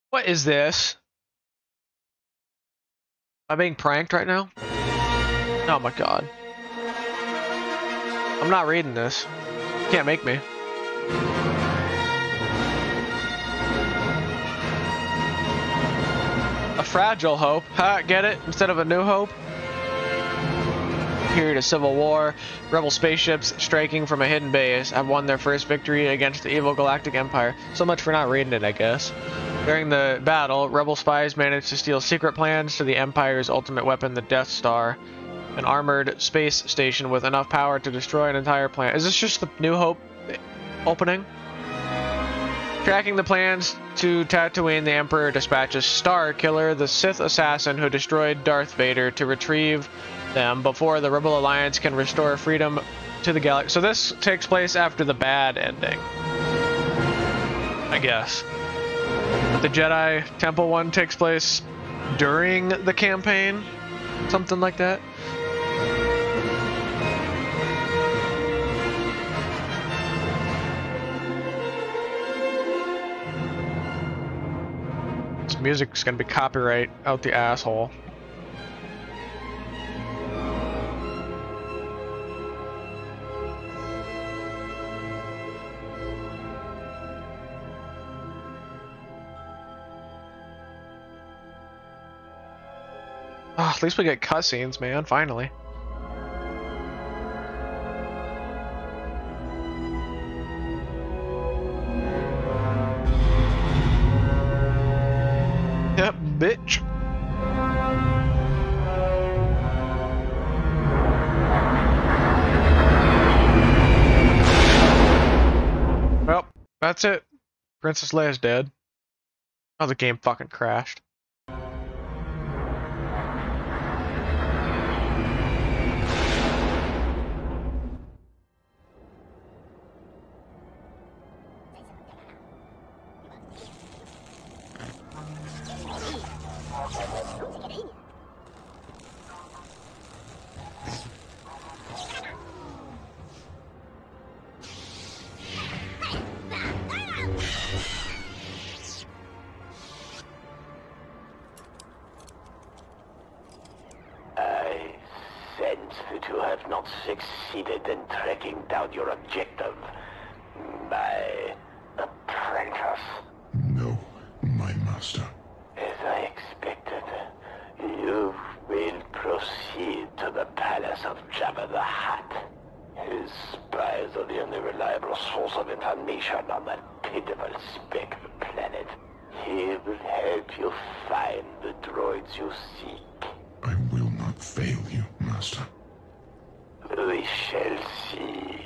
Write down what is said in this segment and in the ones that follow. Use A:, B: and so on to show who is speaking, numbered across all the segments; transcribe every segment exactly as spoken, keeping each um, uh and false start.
A: What is this? Am I being pranked right now? Oh my god. I'm not reading this. You can't make me. A fragile hope. Ha, get it? Instead of a new hope? Period of civil war. Rebel spaceships striking from a hidden base have won their first victory against the evil Galactic Empire. So much for not reading it, I guess. During the battle, rebel spies managed to steal secret plans to the Empire's ultimate weapon, the Death Star, an armored space station with enough power to destroy an entire planet. Is this just the New Hope opening? Tracking the plans to Tatooine, the Emperor dispatches Star Killer, the Sith assassin who destroyed Darth Vader, to retrieve them before the Rebel Alliance can restore freedom to the galaxy. So this takes place after the bad ending, I guess. But the Jedi Temple one takes place during the campaign, something like that. This music's gonna be copyright out the asshole. Oh, at least we get cutscenes, man, finally. Yep, bitch. Well, that's it. Princess Leia's dead. Oh, the game fucking crashed.
B: Succeeded in tracking down your objective, my apprentice.
C: No, my master.
B: As I expected, you will proceed to the palace of Jabba the Hutt. His spies are the only reliable source of information on that pitiful speck of a planet. He will help you find the droids you seek.
C: I will not fail you, master.
B: We shall see.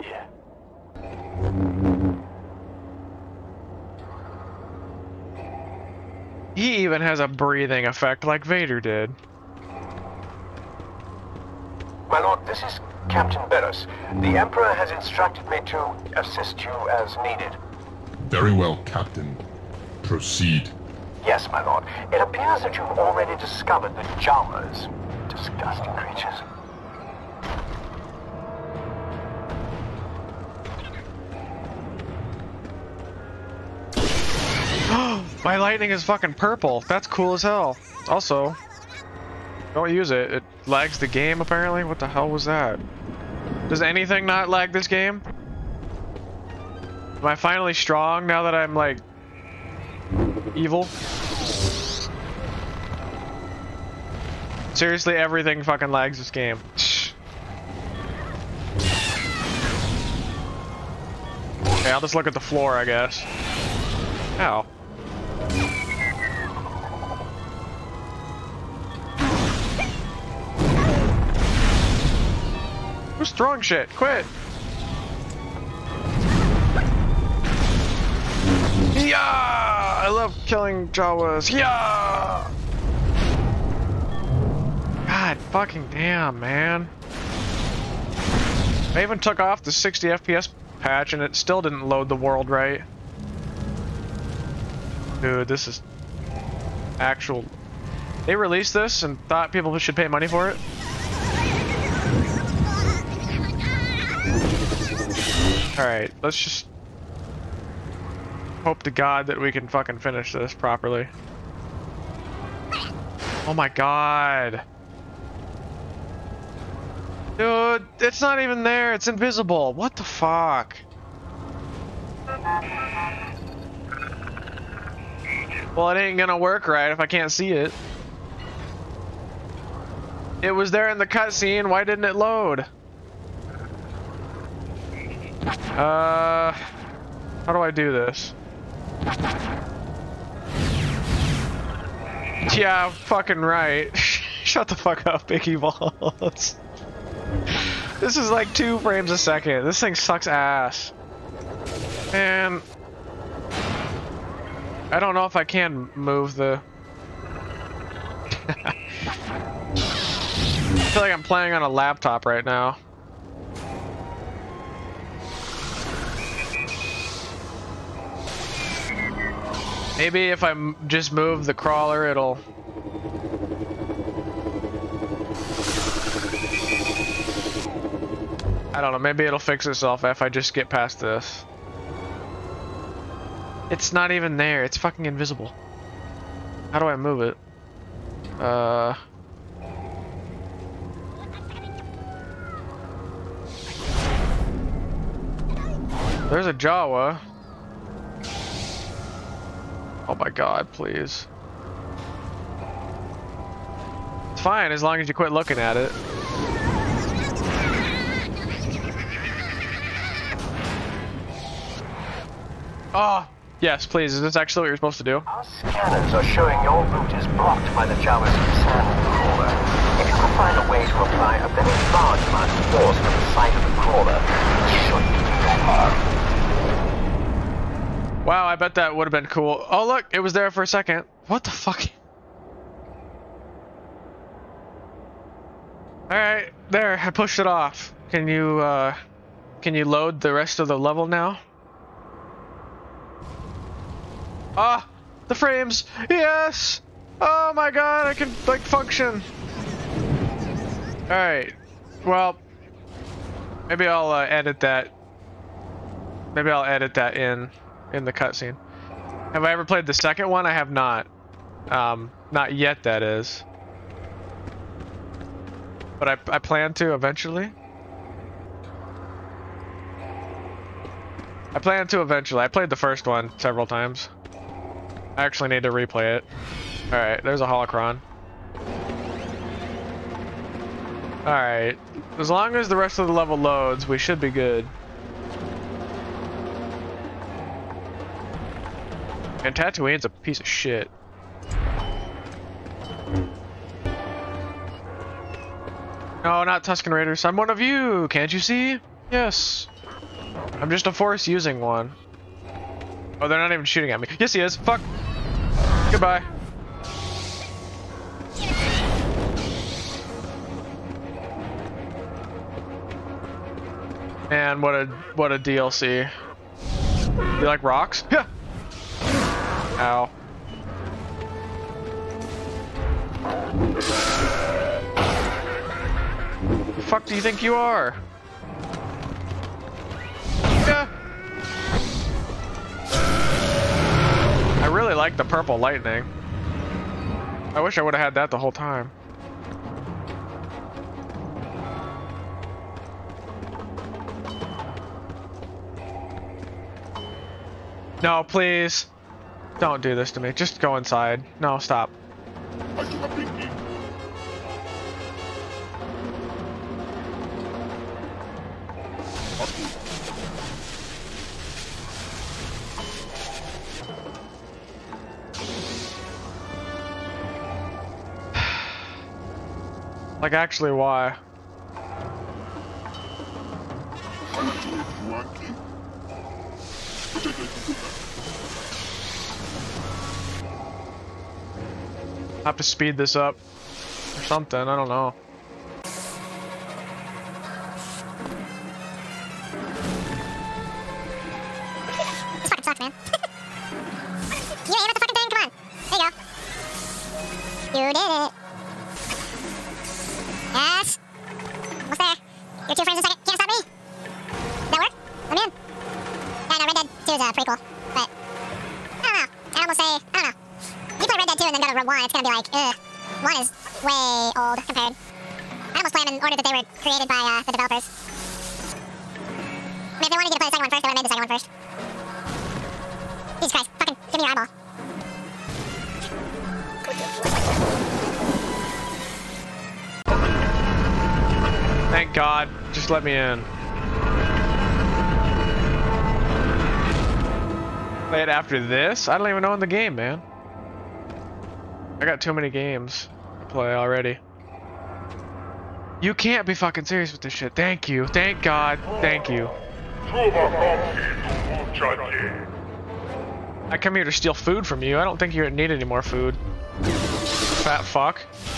A: He even has a breathing effect like Vader did.
D: My lord, this is Captain Beros. The Emperor has instructed me to assist you as needed.
C: Very well, Captain. Proceed.
D: Yes, my lord. It appears that you've already discovered the Jawas. Disgusting creatures.
A: My lightning is fucking purple. That's cool as hell. Also, don't use it. It lags the game apparently. What the hell was that? Does anything not lag this game? Am I finally strong now that I'm like evil? Seriously, everything fucking lags this game. Okay, I'll just look at the floor, I guess. Ow. Who's throwing shit? Quit! Yeah! I love killing Jawas. Yeah! God fucking damn, man. I even took off the sixty F P S patch and it still didn't load the world right. Dude, this is actual... They released this and thought people should pay money for it? Alright, let's just... Hope to God that we can fucking finish this properly. Oh my God. Dude, it's not even there. It's invisible. What the fuck? Well, it ain't gonna work right if I can't see it. It was there in the cutscene. Why didn't it load? Uh, how do I do this? Yeah, fucking right. Shut the fuck up, Biggie Balls. This is like two frames a second. This thing sucks ass. Man, I don't know if I can move the... I feel like I'm playing on a laptop right now. Maybe if I m just move the crawler, it'll... I don't know, maybe it'll fix itself if I just get past this. It's not even there, it's fucking invisible. How do I move it? Uh... There's a Jawa. Oh my God, please. It's fine as long as you quit looking at it. Oh, yes, please. Is this actually what you're supposed to do?
D: Our scanners are showing your route is blocked by the Java's sand crawler. If you can find a way to apply a very large amount of force to the side of the crawler, it should do no harm.
A: Wow, I bet that would have been cool. Oh look, it was there for a second. What the fuck? Alright, there, I pushed it off. Can you, uh, can you load the rest of the level now? Ah, the frames, yes! Oh my God, I can, like, function. Alright, well, maybe I'll uh, edit that. Maybe I'll edit that in. in the cutscene. Have I ever played the second one? I have not. Um, not yet, that is. But I, I plan to eventually. I plan to eventually. I played the first one several times. I actually need to replay it. Alright, there's a holocron. Alright. As long as the rest of the level loads, we should be good. And Tatooine's a piece of shit. No, not Tusken Raiders. I'm one of you. Can't you see? Yes. I'm just a force using one. Oh, they're not even shooting at me. Yes, he is. Fuck. Goodbye. Man, what a what a D L C. You like rocks? Yeah. Ow. The fuck do you think you are? Yeah. I really like the purple lightning. I wish I would have had that the whole time. No, please. Don't do this to me. Just go inside. No, stop. Like, actually, why? I have to speed this up or something, I don't know.
E: This fucking sucks, man. You aim at the fucking thing, come on. There you go. You did it. Yes. Almost there. You're two frames a second. Can't stop me. Did that work? I'm in. Yeah, no, Red Dead two is a prequel, but will say, I don't know. If you play Red Dead two and then go to Red one, it's gonna be like, ugh. one is way old compared. I almost play them in order that they were created by uh, the developers. I mean, if they wanted you to play the second one first, they would have made the second one first. Jesus Christ, fucking give me your eyeball.
A: Thank God. Just let me in. Play it after this? I don't even know in the game, man. I got too many games to play already. You can't be fucking serious with this shit. Thank you. Thank God. Thank you. I come here to steal food from you. I don't think you need any more food. Fat fuck.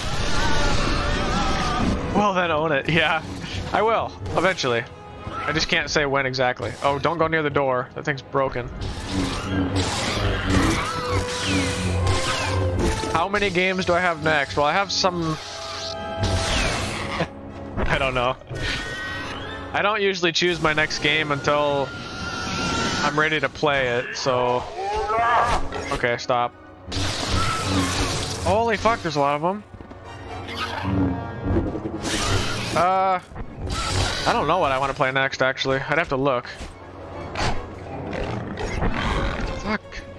A: Well then own it. Yeah, I will. Eventually. I just can't say when exactly. Oh, don't go near the door. That thing's broken. How many games do I have next? Well, I have some... I don't know. I don't usually choose my next game until I'm ready to play it, so... Okay, stop. Holy fuck, there's a lot of them. Uh... I don't know what I want to play next, actually. I'd have to look. Fuck.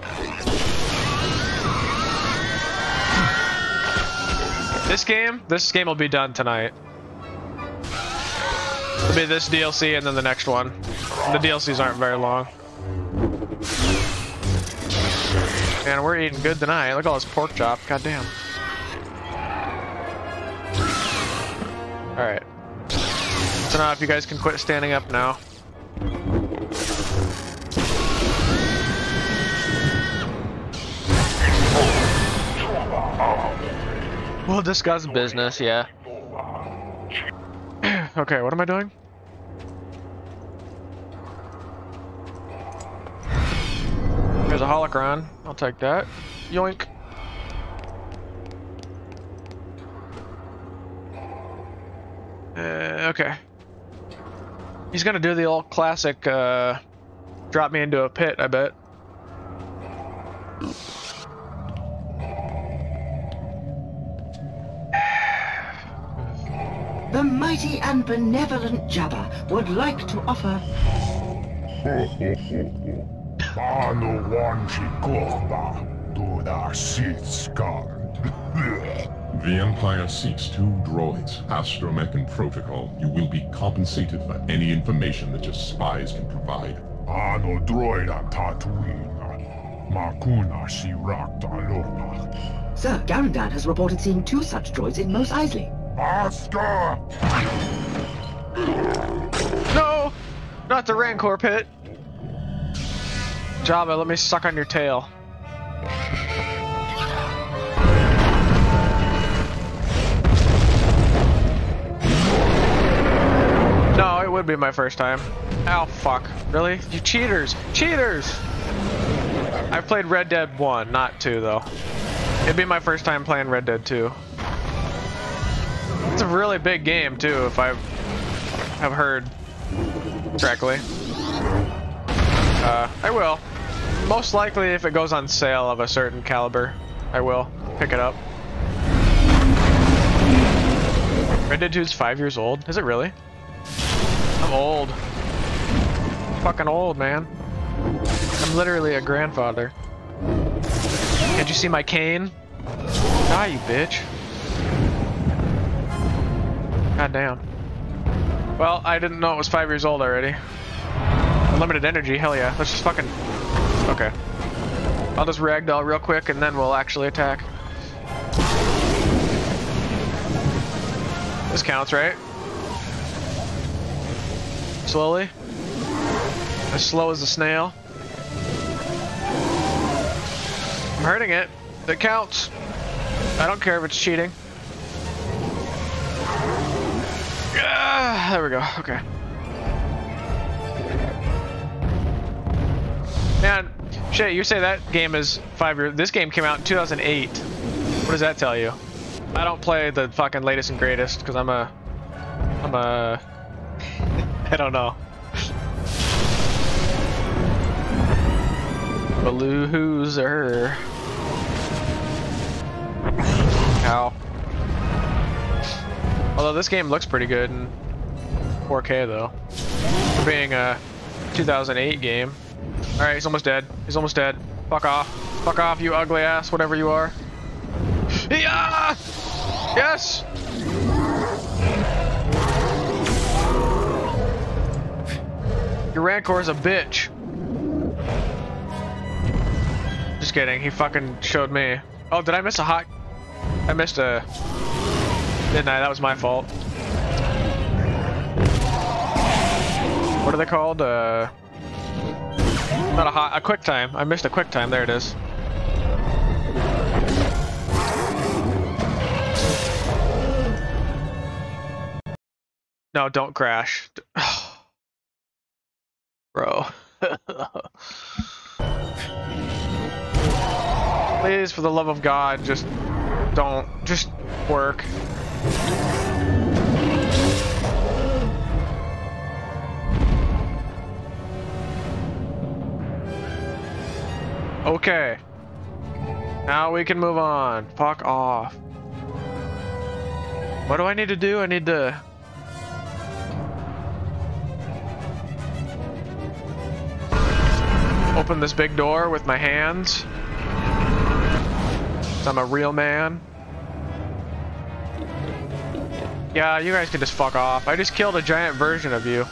A: This game? This game will be done tonight. It'll be this D L C and then the next one. The D L Cs aren't very long. Man, we're eating good tonight. Look at all this pork chop. God damn. Alright. So now if you guys can quit standing up now. We'll discuss business, yeah. Okay, what am I doing? There's a holocron. I'll take that. Yoink. Uh, okay. He's gonna do the old classic, uh, drop me into a pit, I bet.
F: The mighty and benevolent Jabba would like to offer...
C: The Empire seeks two droids, Astromech and Protocol. You will be compensated for any information that your spies can provide.
G: Ano droid on Tatooine. Makuna Shirak Dalona.
F: Sir, Garandan has reported seeing two such droids in Mos Eisley.
G: Oscar!
A: No! Not the Rancor pit! Jabba, let me suck on your tail. No, it would be my first time. Ow, fuck. Really? You cheaters! Cheaters! I've played Red Dead one, not two, though. It'd be my first time playing Red Dead two. It's a really big game, too, if I have heard correctly. Uh, I will. Most likely, if it goes on sale of a certain caliber, I will pick it up. Red Dead two is five years old? Is it really? I'm old. Fucking old, man. I'm literally a grandfather. Can't you see my cane? Die, you bitch. God damn. Well, I didn't know it was five years old already. Unlimited energy, hell yeah. Let's just fucking... Okay. I'll just ragdoll real quick and then we'll actually attack. This counts, right? Slowly. As slow as a snail. I'm hurting it. It counts. I don't care if it's cheating. Ah, there we go. Okay. Man, shit, you say that game is five years. This game came out in two thousand eight. What does that tell you? I don't play the fucking latest and greatest because I'm a. I'm a. I don't know. Baloo-hoozer. Ow. Although this game looks pretty good in four K though. For being a two thousand eight game. Alright, he's almost dead. He's almost dead. Fuck off. Fuck off, you ugly ass, whatever you are. Yeah! Yes! Your Rancor is a bitch. Just kidding, he fucking showed me. Oh, did I miss a hot... I missed a... Didn't I? That was my fault. What are they called? Uh... Not a hot... A quick time. I missed a quick time. There it is. No, don't crash. Bro. Please, for the love of God, just don't. Just work. Okay. Now we can move on. Fuck off. What do I need to do? I need to... open this big door with my hands. 'Cause I'm a real man. Yeah, you guys can just fuck off. I just killed a giant version of you.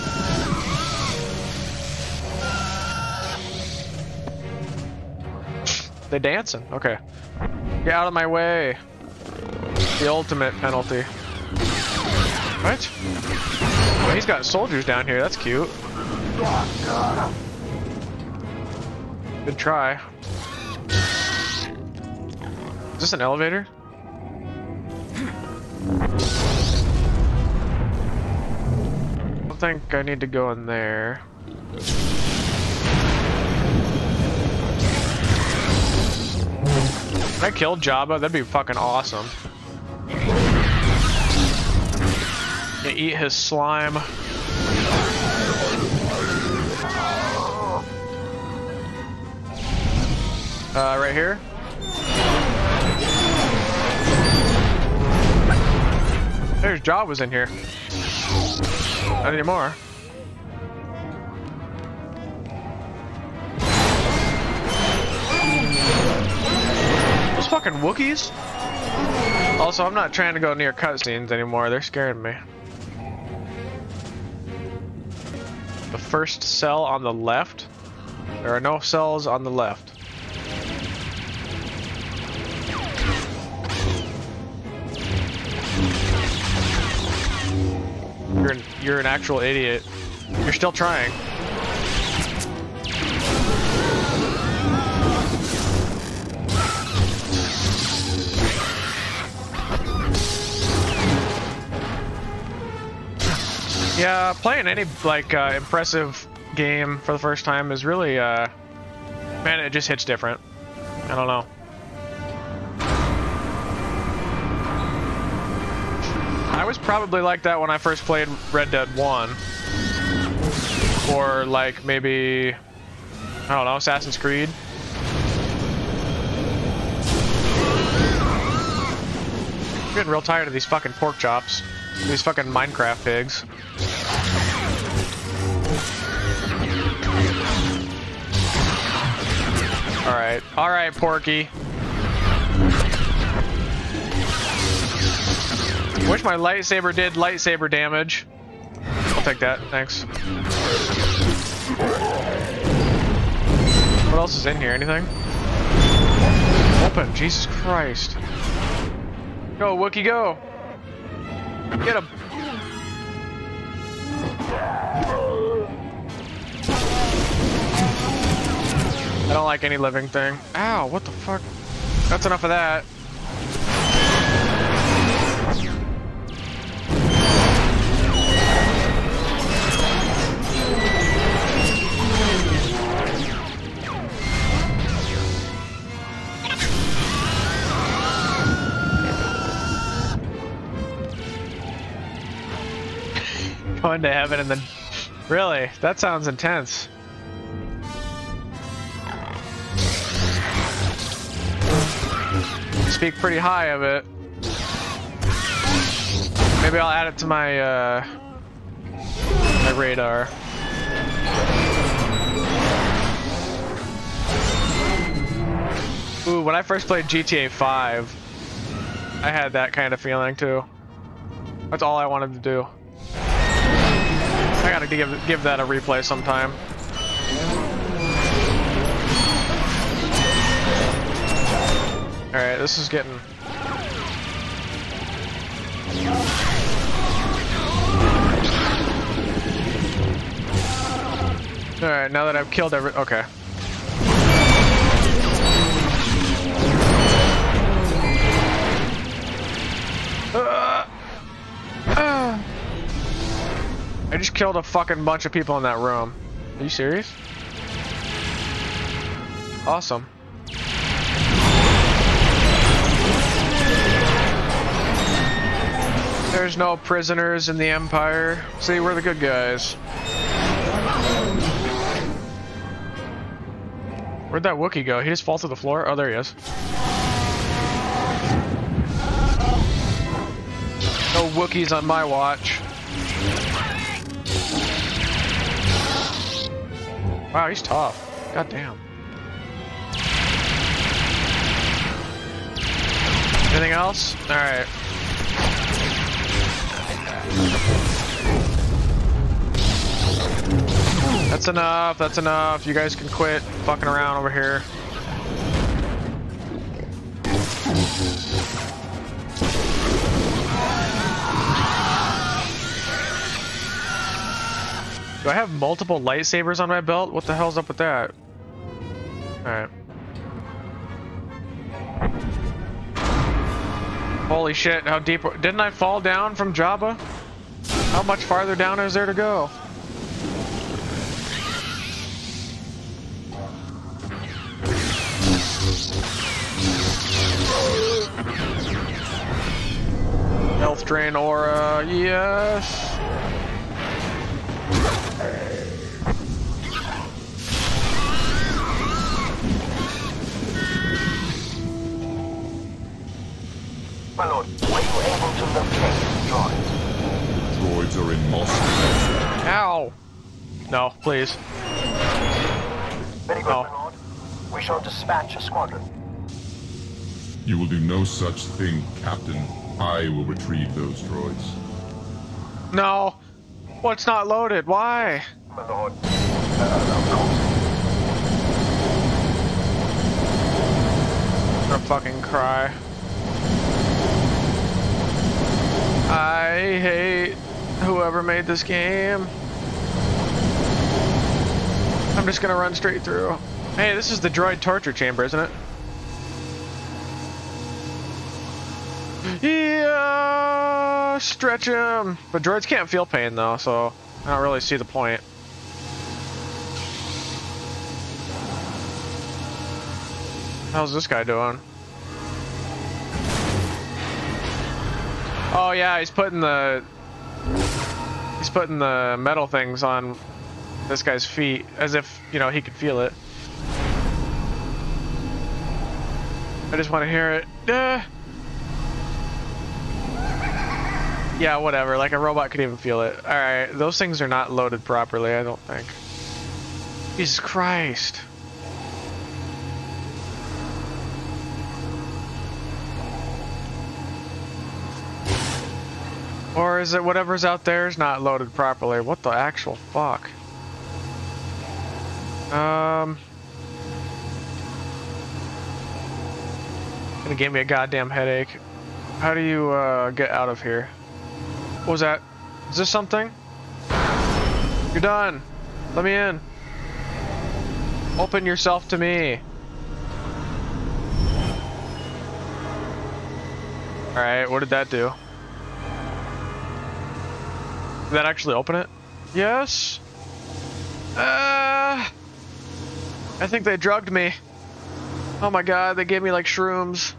A: They're dancing. Okay. Get out of my way. The ultimate penalty. What? Oh, he's got soldiers down here. That's cute. Good try. Is this an elevator? I don't think I need to go in there. Can I kill Jabba? That'd be fucking awesome. Yeah, eat his slime. Uh, right here. There's Jabba's in here. Not anymore. Those fucking Wookiees? Also, I'm not trying to go near cutscenes anymore. They're scaring me. The first cell on the left. There are no cells on the left. You're an, you're an actual idiot. You're still trying. Yeah, playing any like uh, impressive game for the first time is really, uh, man, it just hits different. I don't know. I was probably like that when I first played Red Dead one. Or like maybe, I don't know, Assassin's Creed. I'm getting real tired of these fucking pork chops. These fucking Minecraft pigs. Alright, alright, Porky. Wish my lightsaber did lightsaber damage. I'll take that, thanks. What else is in here? Anything? Open, Jesus Christ. Go, Wookiee, go! Get him! I don't like any living thing. Ow, what the fuck? That's enough of that. Going to heaven and then... Really? That sounds intense. speak pretty high of it. Maybe I'll add it to my uh, my radar. Ooh, when I first played G T A five, I had that kind of feeling too. That's all I wanted to do. I gotta give give that a replay sometime. All right, this is getting. All right, now that I've killed every. Okay. Uh, uh. I just killed a fucking bunch of people in that room. Are you serious? Awesome. There's no prisoners in the Empire. See, we're the good guys. Where'd that Wookiee go? He just fall to the floor? Oh, there he is. No Wookiees on my watch. Wow, he's tough. God damn. Anything else? Alright. That's enough, that's enough. You guys can quit fucking around over here. Do I have multiple lightsabers on my belt? What the hell's up with that? Alright. Holy shit, how deep... Didn't I fall down from Jabba? How much farther down is there to go? Health drain aura, yes.
D: My lord, were you able to locate the droids?
C: Droids are in Moscow.
A: Ow! No, please.
D: Very good,
A: No.
D: my lord. We shall dispatch a squadron.
C: You will do no such thing, Captain. I will retrieve those droids.
A: No! What's not loaded? Why?
D: My lord, uh, of course.
A: I'm gonna fucking cry. I hate whoever made this game. I'm just gonna run straight through. Hey, this is the droid torture chamber, isn't it? Yeah, stretch him. But droids can't feel pain though, so I don't really see the point. How's this guy doing? Oh yeah, he's putting the he's putting the metal things on this guy's feet as if, you know, he could feel it. I just want to hear it. Uh, yeah, whatever. Like a robot could even feel it. All right, those things are not loaded properly, I don't think. Jesus Christ. Or is it whatever's out there is not loaded properly? What the actual fuck? Um... Gonna give me a goddamn headache. How do you uh, get out of here? What was that? Is this something? You're done. Let me in. Open yourself to me. Alright, what did that do? Did that actually open it? Yes? Uh, I think they drugged me. Oh my god, they gave me like shrooms.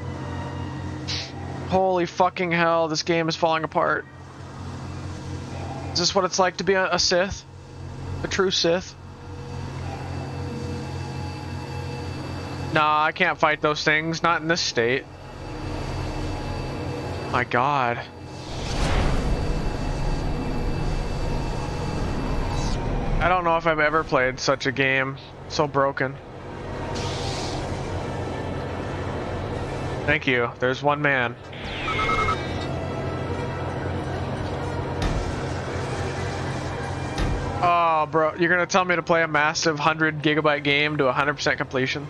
A: Holy fucking hell, this game is falling apart. Is this what it's like to be a, a Sith? A true Sith? Nah, I can't fight those things, not in this state. My God. I don't know if I've ever played such a game. So broken. Thank you. There's one man. Oh, bro. You're gonna tell me to play a massive one hundred gigabyte game to one hundred percent completion?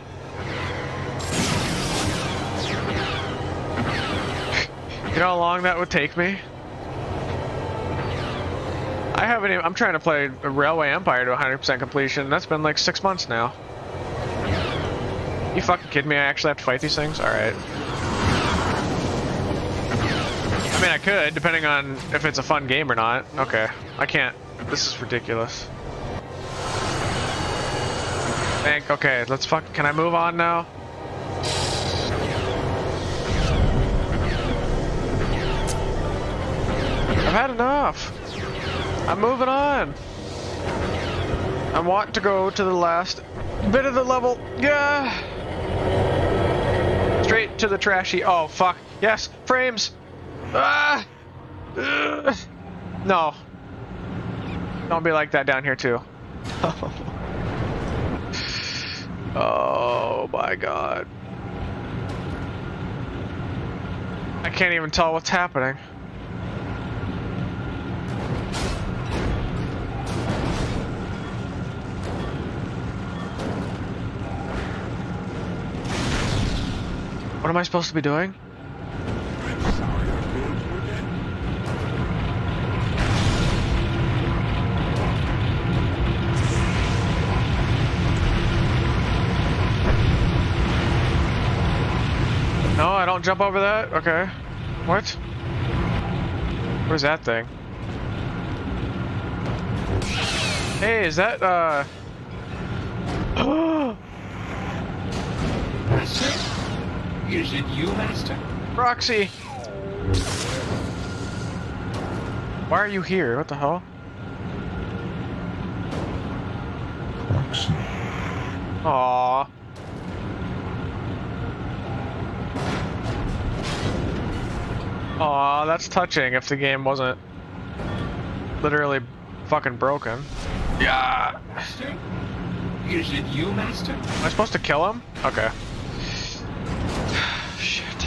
A: You know how long that would take me? I haven't even, I'm trying to play Railway Empire to one hundred percent completion. That's been like six months now. You fucking kidding me? I actually have to fight these things? Alright. I mean, I could, depending on if it's a fun game or not. Okay. I can't. This is ridiculous. Thank, okay, let's fuck, can I move on now? I've had enough. I'm moving on. I want to go to the last bit of the level. Yeah. Straight to the trashy. Oh, fuck. Yes, frames. Ah. Ugh. No. Don't be like that down here, too. Oh, my God. I can't even tell what's happening. What am I supposed to be doing? No, I don't jump over that? Okay. What? Where's that thing? Hey, is that, uh...
D: Is it you, Master?
A: Proxy! Why are you here? What the hell?
C: Proxy.
A: Aww. Aw, that's touching if the game wasn't literally fucking broken. Yeah.
D: Master? Is it you, Master?
A: Am I supposed to kill him? Okay. Shit.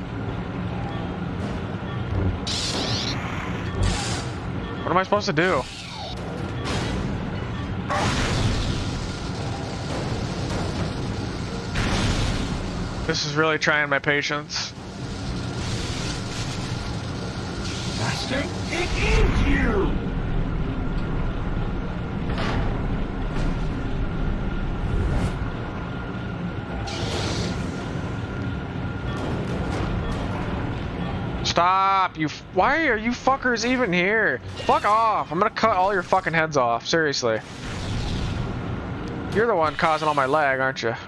A: What am I supposed to do? This is really trying my patience.
D: Master, it is you!
A: Stop! You. F Why are you fuckers even here? Fuck off! I'm gonna cut all your fucking heads off. Seriously. You're the one causing all my lag, aren't you?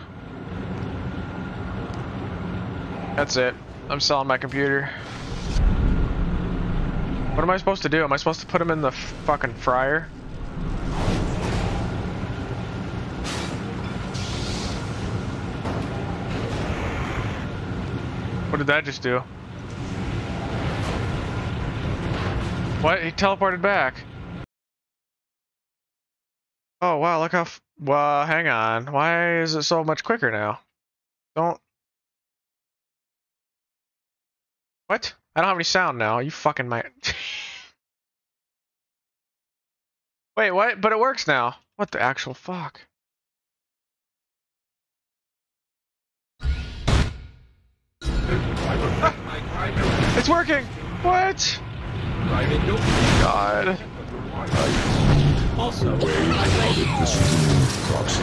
A: That's it. I'm selling my computer. What am I supposed to do? Am I supposed to put him in the f fucking fryer? What did that just do? What? He teleported back. Oh wow, look how f well, hang on. Why is it so much quicker now? Don't... What? I don't have any sound now. You fucking might... Wait, what? But it works now. What the actual fuck? Ah! It's working! What? God.
D: Also,
C: Way out of this room, Proxy.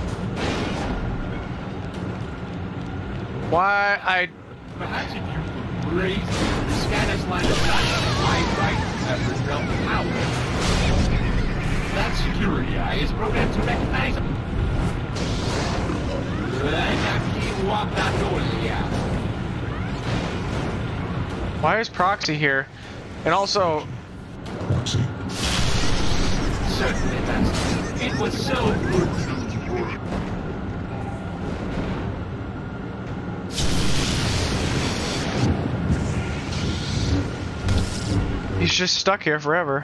A: Why I...
D: perhaps if you could raise the scanner's line of sight wide right after realm power. That security eye is programmed to recognize him. And he walked that door, yeah.
A: Why is Proxy here? And also...
C: Proxy.
D: Certainly, Master. It was so good.
A: He's just stuck here forever.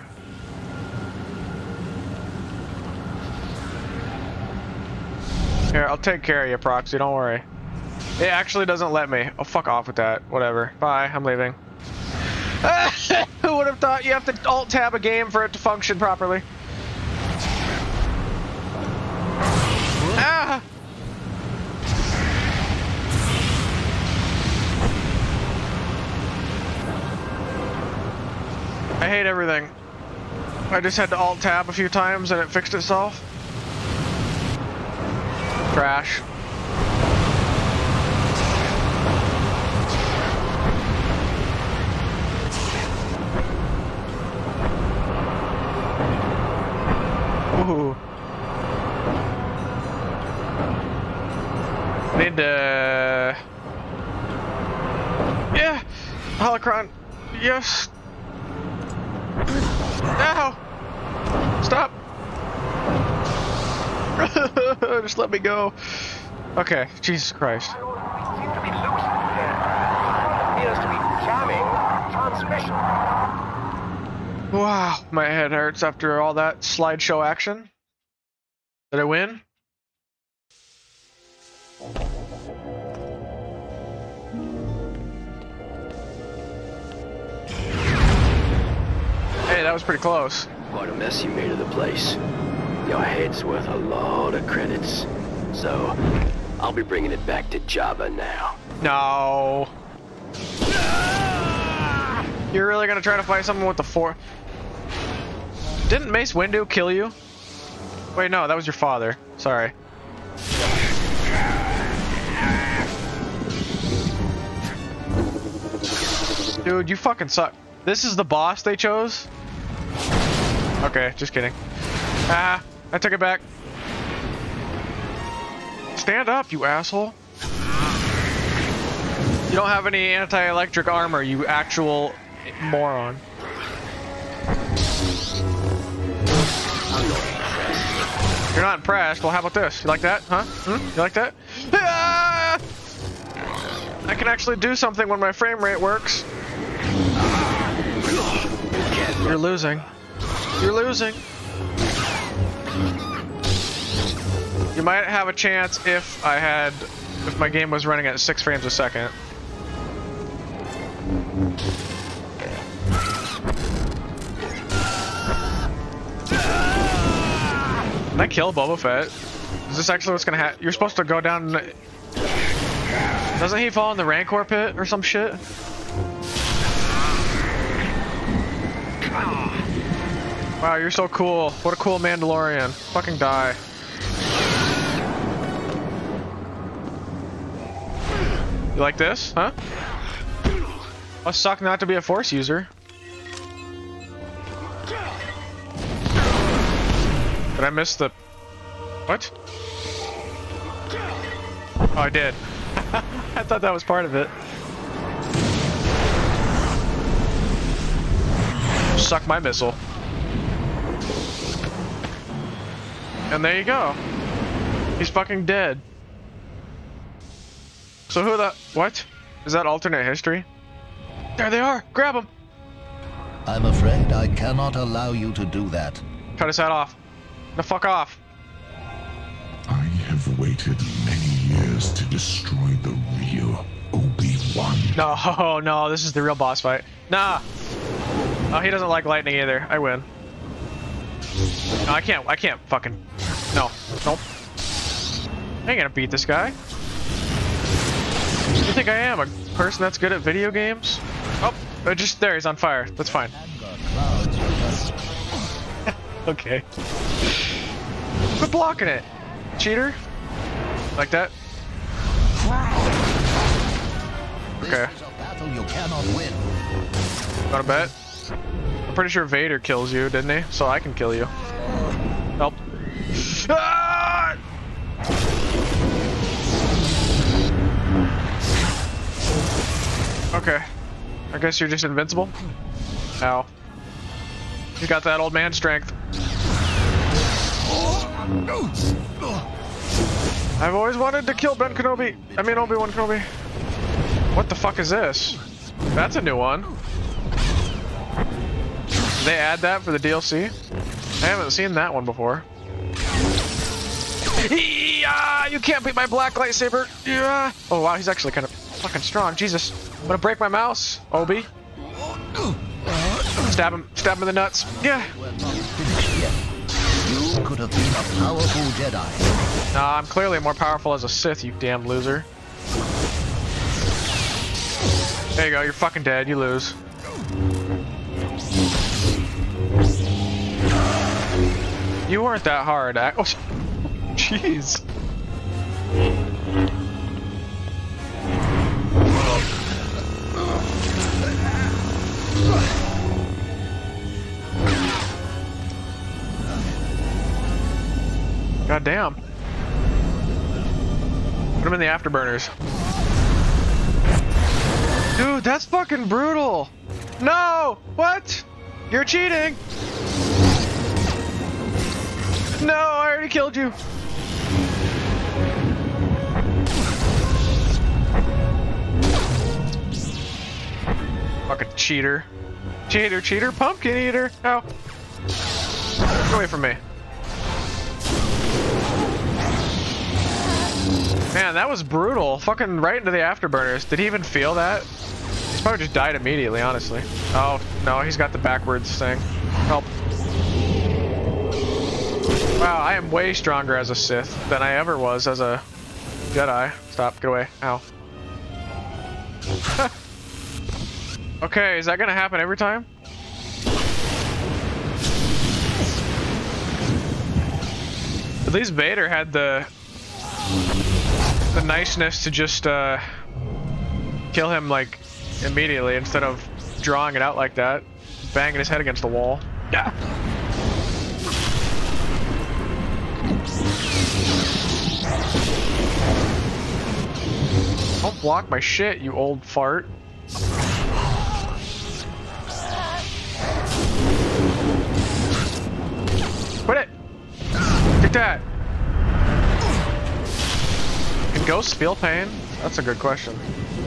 A: Here, I'll take care of you, Proxy, don't worry. It actually doesn't let me. Oh, fuck off with that. Whatever. Bye, I'm leaving. Who would have thought you have to alt-tab a game for it to function properly? Ah! I hate everything. I just had to alt-tab a few times and it fixed itself. Crash. Ooh. Need to... Yeah! Holocron! Yes! Ow! Stop! Just let me go. Okay, Jesus Christ.
D: We seem to be losing here. Appears to be jamming transmission.
A: Wow, my head hurts after all that slideshow action. Did I win? Hey, that was pretty close.
B: What a mess you made of the place. Your head's worth a lot of credits. So, I'll be bringing it back to Jabba now.
A: No. You're really gonna try to fight someone with the four? Didn't Mace Windu kill you? Wait, no, that was your father. Sorry. Dude, you fucking suck. This is the boss they chose? Okay, just kidding. Ah, I took it back. Stand up, you asshole. You don't have any anti-electric armor, you actual moron. You're not impressed? Well, how about this? You like that? Huh? Hmm? You like that? Ah! I can actually do something when my frame rate works. You're losing. You're losing. You might have a chance if I had, if my game was running at six frames a second. Can I kill Boba Fett? Is this actually what's gonna happen? You're supposed to go down. Doesn't he fall in the Rancor pit or some shit? Wow, you're so cool. What a cool Mandalorian. Fucking die. You like this, huh? Must suck not to be a Force user. Did I miss the... What? Oh, I did. I thought that was part of it. Suck my missile. And there you go. He's fucking dead. So who the... What? Is that alternate history? There they are! Grab them!
H: I'm afraid I cannot allow you to do that.
A: Cut his head off. The fuck off.
C: I have waited many years to destroy the real Obi-Wan.
A: No, no, this is the real boss fight. Nah. Oh, he doesn't like lightning either. I win. No, I can't. I can't fucking... No. Nope. I ain't gonna beat this guy. You think I am? A person that's good at video games? Oh, uh, just there. He's on fire. That's fine. Okay. Quit blocking it, cheater. Like that. Okay.
H: This is a battle you cannot win.
A: Want to bet? I'm pretty sure Vader kills you, didn't he? So I can kill you. Help. Ah! Okay. I guess you're just invincible? Ow. You got that old man strength. I've always wanted to kill Ben Kenobi. I mean Obi-Wan Kenobi. What the fuck is this? That's a new one. Did they add that for the D L C? I haven't seen that one before. Yeah, you can't beat my black lightsaber. Yeah. Oh wow, he's actually kind of fucking strong. Jesus, I'm gonna break my mouse, Obi. Stab him, stab him in the nuts. Yeah.
H: We're not finished yet. You could have been a powerful Jedi.
A: Nah, I'm clearly more powerful as a Sith, you damn loser. There you go, you're fucking dead, you lose. You weren't that hard. I oh, jeez. God damn. Put him in the afterburners. Dude, that's fucking brutal. No! What? You're cheating! No, I already killed you. Fucking cheater. Cheater, cheater, pumpkin eater. Ow. Get away from me. Man, that was brutal. Fucking right into the afterburners. Did he even feel that? He's probably just died immediately, honestly. Oh, no, he's got the backwards thing. Help. Wow, I am way stronger as a Sith than I ever was as a Jedi. Stop, get away. Ow. Okay, is that gonna happen every time? At least Vader had the the niceness to just uh, kill him like immediately instead of drawing it out like that, banging his head against the wall. Yeah. Don't block my shit, you old fart. Quit it! Take that! Can ghosts feel pain? That's a good question.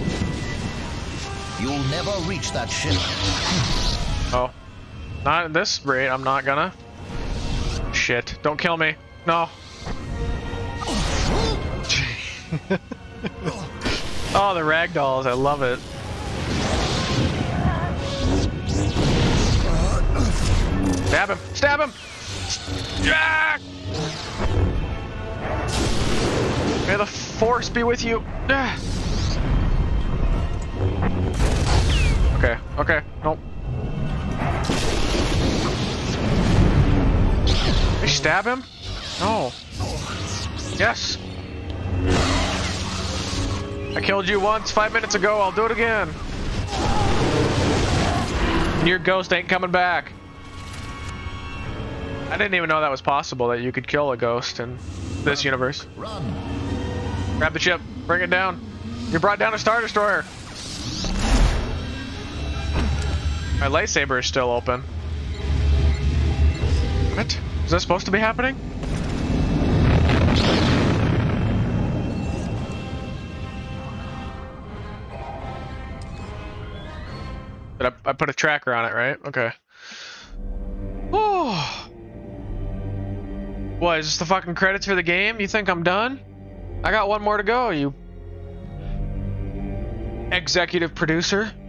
H: You'll never reach that ship.
A: Oh. Not at this rate, I'm not gonna. Shit. Don't kill me. No. Oh, the ragdolls. I love it. Stab him! Stab him! Yeah! May the force be with you. Ah. Okay, okay, nope. Did I stab him? No. Yes. I killed you once five minutes ago, I'll do it again. And your ghost ain't coming back. I didn't even know that was possible, that you could kill a ghost in this universe.
H: Run.
A: Grab the ship, bring it down. You brought down a Star Destroyer. My lightsaber is still open. What? Is that supposed to be happening? Did I, I put a tracker on it, right? Okay. Oh. What, is this the fucking credits for the game? You think I'm done? I got one more to go, you executive producer.